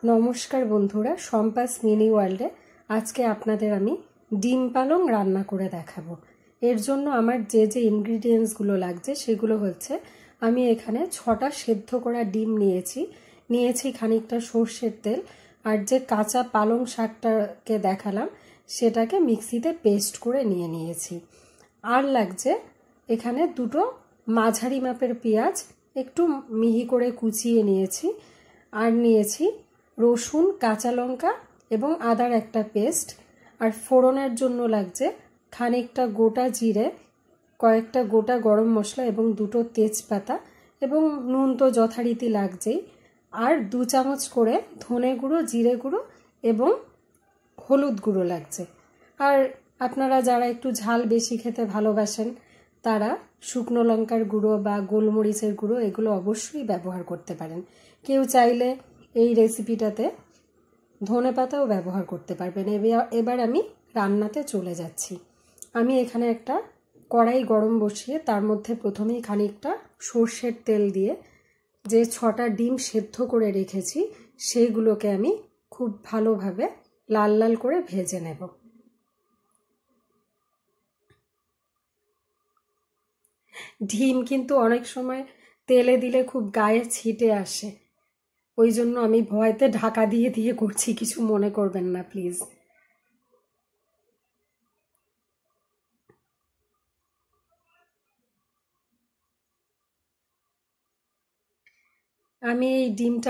নমস্কার বন্ধুরা, সম্পাস মিনি ওয়ার্ল্ডে আজকে আপনাদের আমি ডিম পালং রান্না করে দেখাবো। এর জন্য আমার যে যে ইনগ্রিডিয়েন্টসগুলো লাগছে সেগুলো হচ্ছে, আমি এখানে 6টা সেদ্ধ করা ডিম নিয়েছি খানিকটা সর্ষের তেল, আর যে কাঁচা পালং শাকটাকে দেখালাম সেটাকে মিক্সিতে পেস্ট করে নিয়েছি। আর লাগছে এখানে দুটো মাঝারি মাপের পেঁয়াজ একটু মিহি করে কুচিয়ে নিয়েছি, আর নিয়েছি রসুন, কাঁচা লঙ্কা এবং আদার একটা পেস্ট। আর ফোড়নের জন্য লাগছে খানিকটা গোটা জিরে, কয়েকটা গোটা গরম মশলা এবং দুটো তেজপাতা, এবং নুন তো যথারীতি লাগছেই। আর 2 চামচ করে ধনে গুঁড়ো, জিরে গুঁড়ো এবং হলুদ গুঁড়ো লাগছে। আর আপনারা যারা একটু ঝাল বেশি খেতে ভালোবাসেন তারা শুকনো লঙ্কার গুঁড়ো বা গোলমরিচের গুঁড়ো এগুলো অবশ্যই ব্যবহার করতে পারেন। কেউ চাইলে এই রেসিপিটাতে ধনেপাতাও ব্যবহার করতে পারবেন। এবার আমি রান্নাতে চলে যাচ্ছি। আমি এখানে একটা কড়াই গরম বসিয়ে তার মধ্যে প্রথমেই খানিকটা সর্ষের তেল দিয়ে যে 6টা ডিম সেদ্ধ করে রেখেছি সেইগুলোকে আমি খুব ভালোভাবে লাল লাল করে ভেজে নেব। ডিম কিন্তু অনেক সময় তেলে দিলে খুব গায়ে ছিটে আসে, ওই জন্য আমি ভয়তে ঢাকা দিয়ে দিয়ে করছি, কিছু মনে করবেন না প্লিজ। আমি এই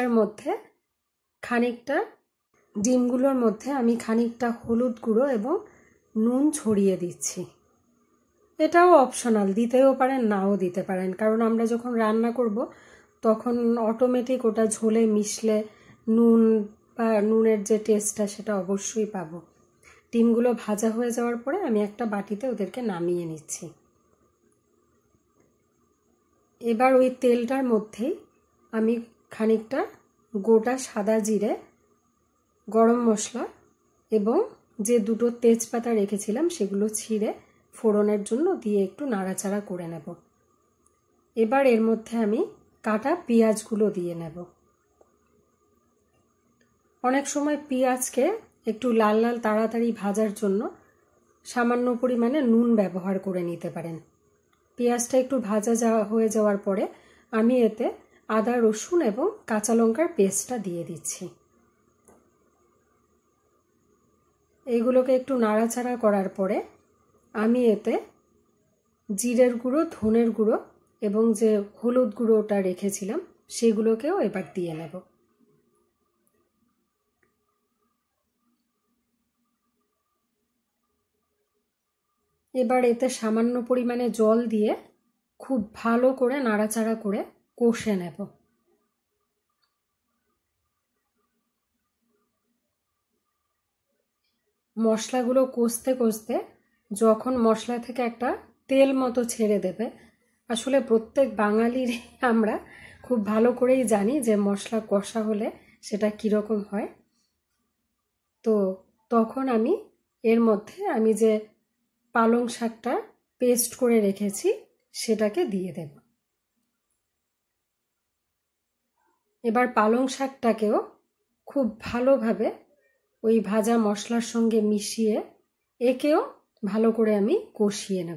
ডিমগুলোর মধ্যে আমি খানিকটা হলুদ গুঁড়ো এবং নুন ছড়িয়ে দিচ্ছি। এটাও অপশনাল, দিতেও পারেন নাও দিতে পারেন, কারণ আমরা যখন রান্না করব তখন অটোমেটিক ওটা ঝোলে মিশলে নুন বা নুনের যে টেস্টটা সেটা অবশ্যই পাবো। ডিমগুলো ভাজা হয়ে যাওয়ার পরে আমি একটা বাটিতে ওদেরকে নামিয়ে নিচ্ছি। এবার ওই তেলটার মধ্যেই আমি খানিকটা গোটা সাদা জিরে, গরম মশলা এবং যে দুটো তেজপাতা রেখেছিলাম সেগুলো ছিঁড়ে ফোড়নের জন্য দিয়ে একটু নাড়াচাড়া করে নেব। এবার এর মধ্যে আমি কাটা পেঁয়াজগুলো দিয়ে নেব। অনেক সময় পেঁয়াজকে একটু লাল লাল তাড়াতাড়ি ভাজার জন্য সামান্য পরিমাণে নুন ব্যবহার করে নিতে পারেন। পেঁয়াজটা একটু হয়ে যাওয়ার পরে আমি এতে আদা, রসুন এবং কাঁচা লঙ্কার পেস্টটা দিয়ে দিচ্ছি। এইগুলোকে একটু নাড়াচাড়া করার পরে আমি এতে জিরের গুঁড়ো, ধনের গুঁড়ো এবং যে হলুদ গুঁড়োটা রেখেছিলাম সেগুলোকেও এবার দিয়ে নেব। এবার এতে সামান্য পরিমাণে জল দিয়ে খুব ভালো করে নাড়াচাড়া করে কষে নেব। মশলাগুলো কষতে কষতে যখন মশলা থেকে একটা তেল মতো ছেড়ে দেবে, আসলে প্রত্যেক বাঙালির আমরা খুব ভালো করেই জানি যে মশলা কষা হলে সেটা কীরকম হয়। তো তখন আমি এর মধ্যে আমি যে পালং শাকটা পেস্ট করে রেখেছি সেটাকে দিয়ে দেব। এবার পালং শাকটাকেও খুব ভালোভাবে ওই ভাজা মশলার সঙ্গে মিশিয়ে একেও ভালো করে আমি কষিয়ে নেব।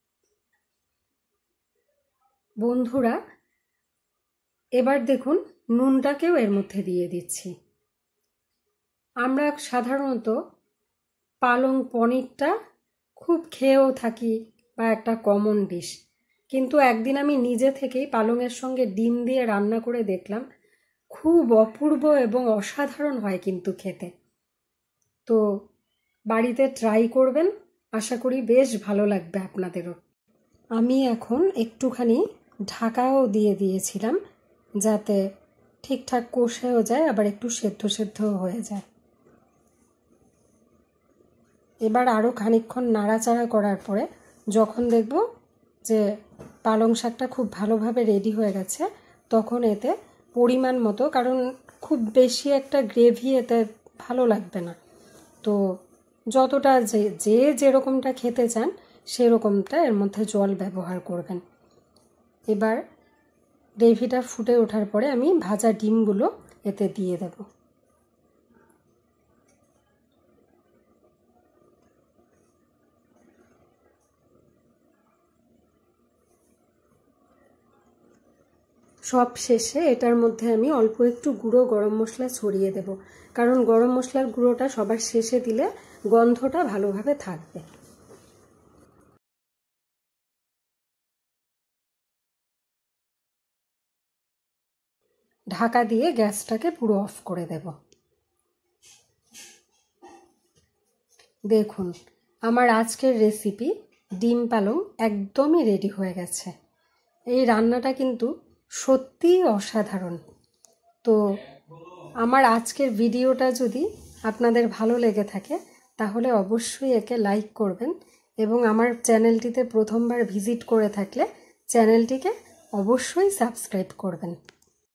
বন্ধুরা, এবার দেখুন নুনটাকেও এর মধ্যে দিয়ে দিচ্ছি। আমরা সাধারণত পালং পনিরটা খুব খেয়েও থাকি বা একটা কমন ডিশ, কিন্তু একদিন আমি নিজে থেকেই পালংয়ের সঙ্গে ডিম দিয়ে রান্না করে দেখলাম, খুব অপূর্ব এবং অসাধারণ হয় কিন্তু খেতে। তো বাড়িতে ট্রাই করবেন, আশা করি বেশ ভালো লাগবে আপনাদেরও। আমি এখন একটুখানি ঢাকাও দিয়ে দিয়েছিলাম যাতে ঠিকঠাক কষেও যায় আবার একটু সেদ্ধ সেদ্ধও হয়ে যায়। এবার আরও খানিকক্ষণ নাড়াচাড়া করার পরে যখন দেখব যে পালং শাকটা খুব ভালোভাবে রেডি হয়ে গেছে তখন এতে পরিমাণ মতো, কারণ খুব বেশি একটা গ্রেভি এতে ভালো লাগবে না, তো যতটা যে যেরকমটা খেতে চান সেরকমটা এর মধ্যে জল ব্যবহার করবেন। এবার গ্রেভিটা ফুটে ওঠার পরে আমি ভাজা ডিমগুলো এতে দিয়ে দেব। সব শেষে এটার মধ্যে আমি অল্প একটু গুঁড়ো গরম মশলা ছড়িয়ে দেব, কারণ গরম মশলার গুঁড়োটা সবার শেষে দিলে গন্ধটা ভালোভাবে থাকবে। ঢাকা দিয়ে গ্যাসটাকে পুরো অফ করে দেব। দেখুন আমার আজকের রেসিপি ডিম পালং একদমই রেডি হয়ে গেছে। এই রান্নাটা কিন্তু সত্যিই অসাধারণ। তো আমার আজকের ভিডিওটা যদি আপনাদের ভালো লেগে থাকে তাহলে অবশ্যই একে লাইক করবেন এবং আমার চ্যানেলটিতে প্রথমবার ভিজিট করে থাকলে চ্যানেলটিকে অবশ্যই সাবস্ক্রাইব করবেন।